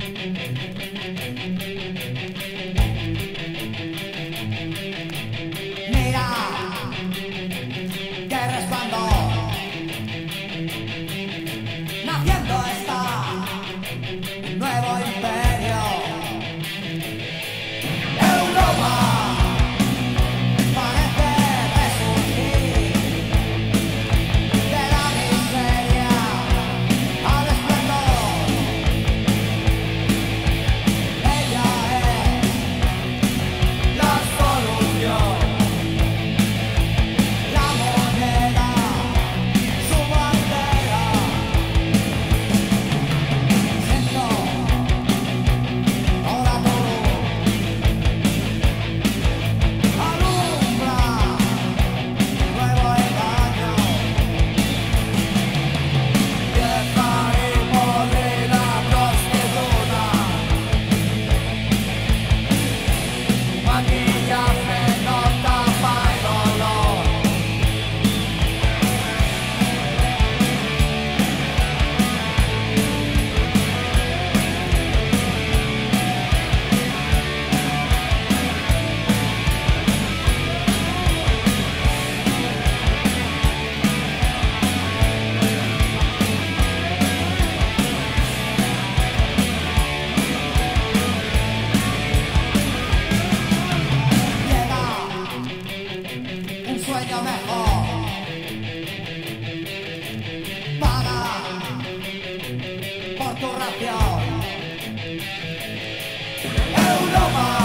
Mira, qué resplandor, naciendo está un nuevo imperio. Europa parece resurgir de la miseria al esplendor. Ella es la solución, la moneda, su bandera. Siento ahora todo alumbra nuevo engaño. Vieja y podrida prostituta, maquillaje no tapa el dolor. Llega un sueño mejor. Paga por tu ración. Europa